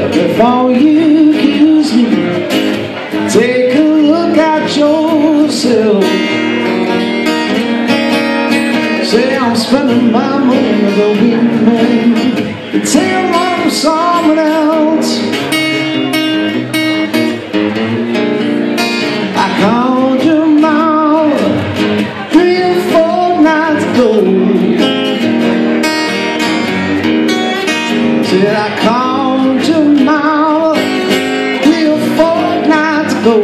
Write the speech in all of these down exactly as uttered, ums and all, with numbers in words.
Before you accuse me, take a look at yourself. Say I'm spending my money with a weak man, take them on someone else. I called your mama three or four nights ago. Said I called your mama three or four nights ago.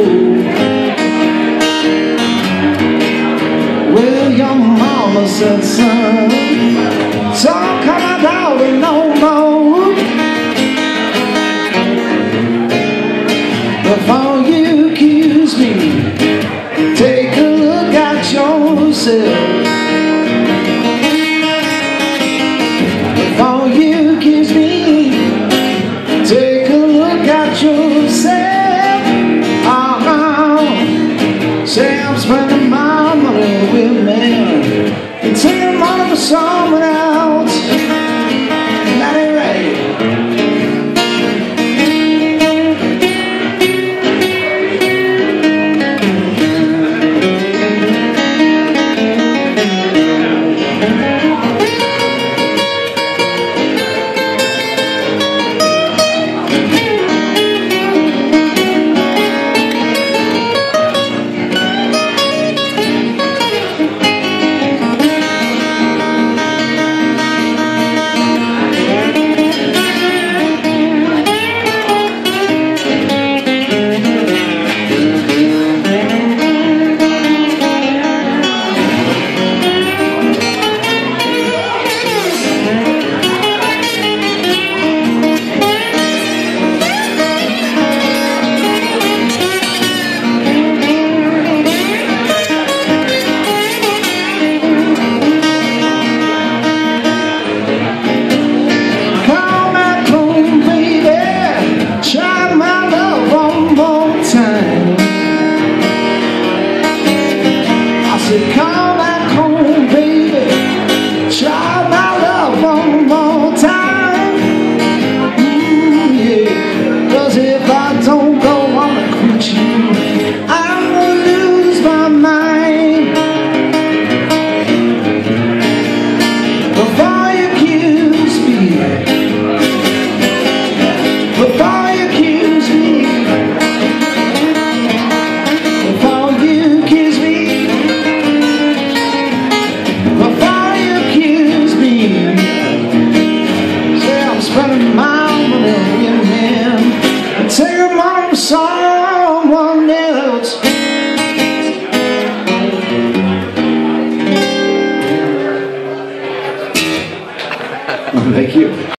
Well, your mama said, son, don't come out out no more. Before you accuse me, take a look at yourself. Before you accuse me, take a look at yourself. Uh-huh. Say I'm spending my money with men and take money for someone else. That ain't right. Come back home, baby. Try my love one more time. Mm, yeah. Cause if I don't go on a quit you, I'm gonna lose my mind. Before you accuse me, before you accuse me, before you accuse me, spending my money with him and take them on someone else. Thank you.